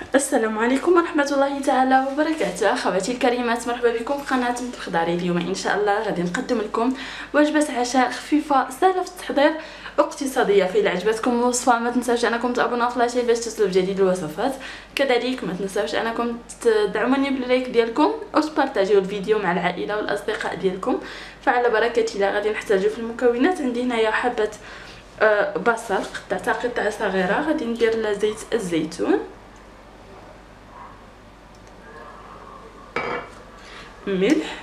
السلام عليكم ورحمة الله تعالى وبركاته. اخواتي الكريمات، مرحبا بكم في قناة مطبخ داري. اليوم ان شاء الله غادي نقدم لكم وجبة عشاء خفيفة سهلة في التحضير واقتصادية. فإلا عجبتكم الوصفة ما تنساوش انكم تابوناو في لاشين باش تصلوا بجديد الوصفات. كذلك ما تنساوش انكم تدعموني باللايك ديالكم وتبارطاجيو الفيديو مع العائلة والاصدقاء ديالكم. فعلى بركة الله غادي نحتاجو في المكونات. عندي هنايا حبة بصل قطعتها قطع صغيرة. غادي ندير زيت الزيتون، ملح،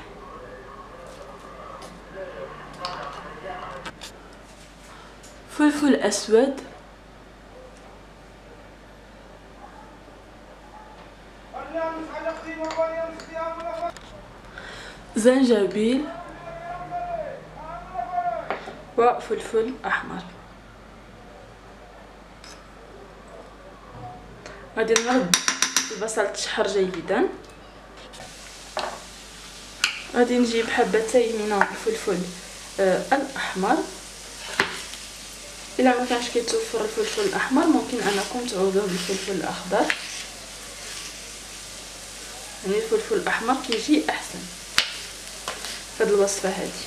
فلفل اسود، زنجبيل وفلفل احمر. غادي نرد البصل تشحر جيدا. غادي نجيب حبتين من الفلفل الاحمر. الا ما كانش كيتوفر الفلفل الاحمر ممكن انكم تعوضوه بالفلفل الاخضر، يعني الفلفل الاحمر كيجي احسن في هذه الوصفه هذه.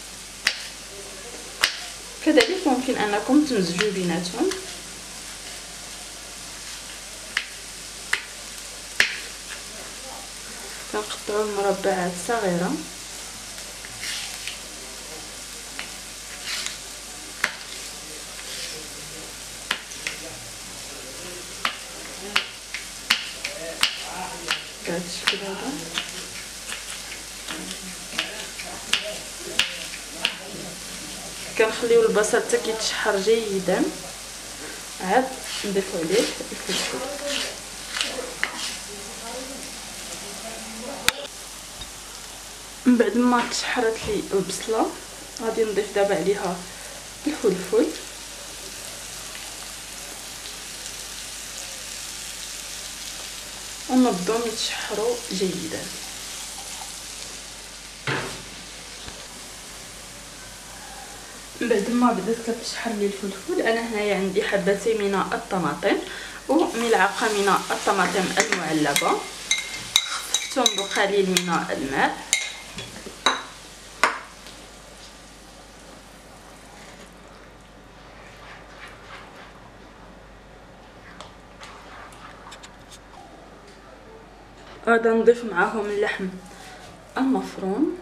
كذلك ممكن انكم تمزجوا بيناتهم. كنقطعوا مربعات صغيره. بهذا الشكل هذا. كنخليو البصل حتى كيتشحر جيدا، عاد نضيفو عليه الفلفل. من بعد ما تشحرت لي البصله غادي نضيف دابا عليها الفلفل ونبداو يتشحروا جيدا. من بعد ما بدات كتشحر لي الفلفل، انا هنايا عندي حبتين من الطماطم وملعقه من الطماطم المعلبه، خفتهم بقليل من الماء. غادي نضيف معاهم اللحم المفروم،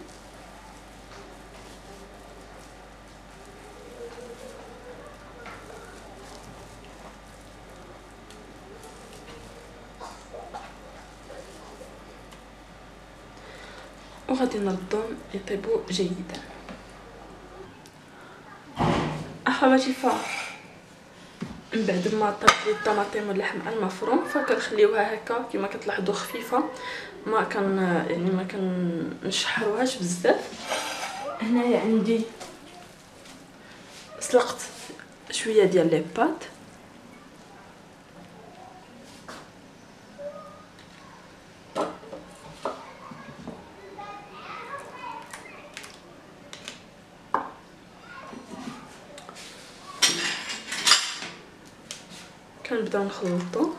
وغادي نردهم يطيبوا جيدا. اخواتي من بعد ما طيب لي الطماطم واللحم المفروم فكنخليوها هكا كما كتلاحظوا خفيفه، ما كنشحروهاش بزاف. هنايا عندي سلقت شويه ديال لي بات. كنبداو نخلطو.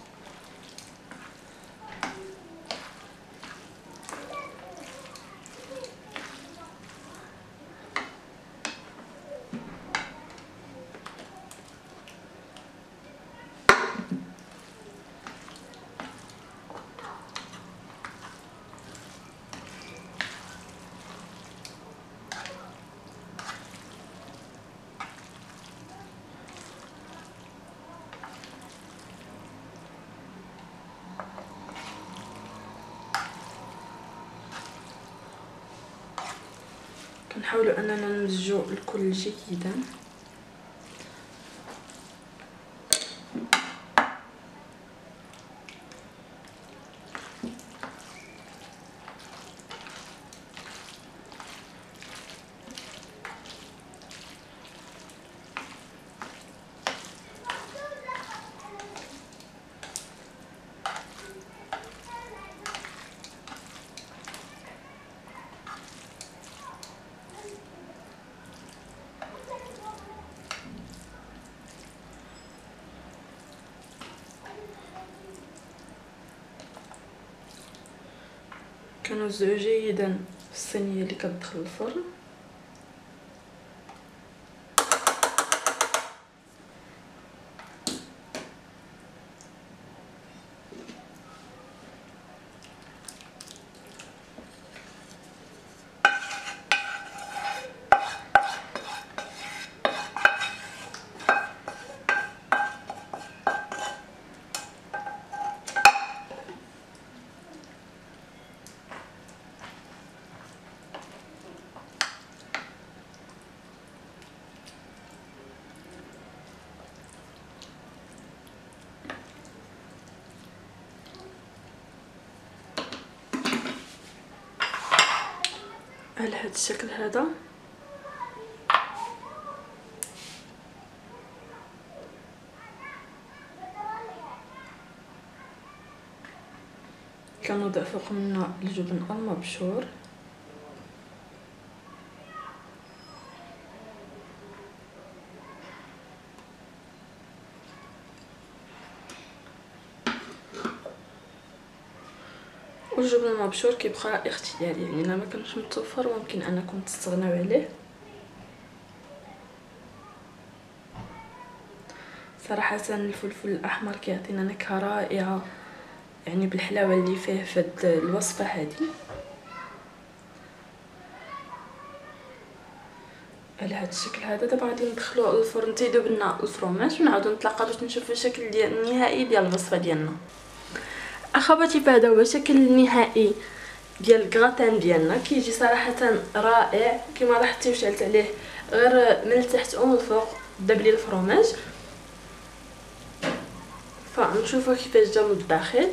كنحاولوا اننا نمزجوا الكل جيدا. كنوزعو جيدا في الصينيه اللي كتدخل الفرن. على هذا الشكل هذا. كنوضع فوق منها الجبن المبشور. والجبن المبشور كيبقى اختياري، يعني الا ما كانش متوفر ممكن انكم تستغناو عليه. صراحه الفلفل الاحمر كيعطينا نكهه رائعه يعني بالحلاوه اللي فيه في هاد الوصفه هذه. على هذا الشكل هذا. دابا غادي ندخلو الفرن تيذوب لنا الفرماج ونعاودو نتلاقاو باش نشوفو الشكل ديال النهائي ديال الوصفه ديالنا. اخواتي هذا هو الشكل النهائي ديال الكراتان ديالنا. كيجي صراحه رائع كما لاحظتي وشعلت عليه غير من التحت ومن الفوق داب لي الفرماج. فنشوفوا كيفاش جا من الداخل.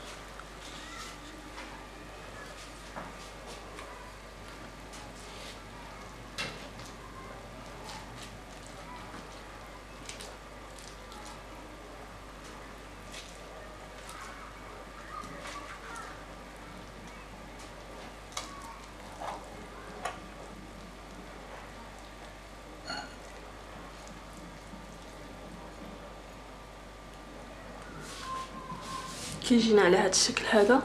كيجينا على هذا الشكل هذا.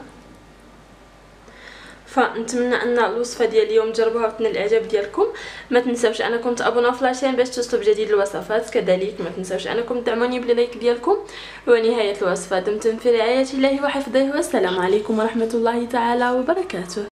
فنتمنى ان الوصفه ديال اليوم تجربوها وتنال الاعجاب ديالكم. ما تنساوش انكم تابوناو في لاشين باش توصلوا بجديد الوصفات. كذلك ما تنساوش انكم تدعموني بلايك ديالكم. ونهايه الوصفه دمتم في رعايه الله وحفظه، والسلام عليكم ورحمه الله تعالى وبركاته.